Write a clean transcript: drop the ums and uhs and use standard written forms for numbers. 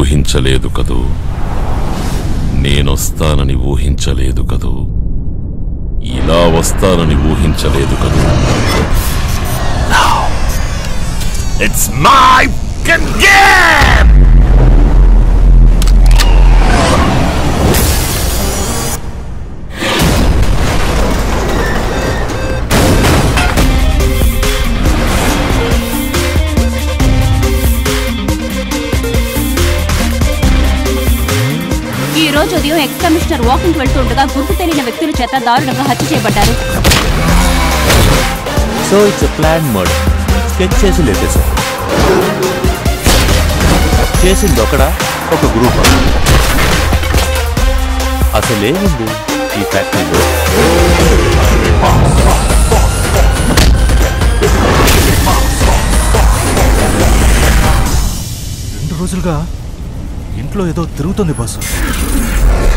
ఊహించలేదు కదూ, నేనొస్తానని ఊహించలేదు కదూ, ఇలా వస్తానని ఊహించలేదు కదూ. It's my game! ఈ రోజు ఉదయం ఎక్స్ కమిషనర్ వాకింగ్ వెళ్తుండగా గుర్తు తెలియని వ్యక్తుల చేత దారుణంగా హత్య చేయబడ్డారు. So it's plan murder. Sketch చేసి లేటేశారు. చేసింది ఒక గ్రూప్. అసలేముంది ఈ ఫ్యాక్టరీలో? 2 రోజులుగా ఇంట్లో ఏదో తిరుగుతుంది బాసు.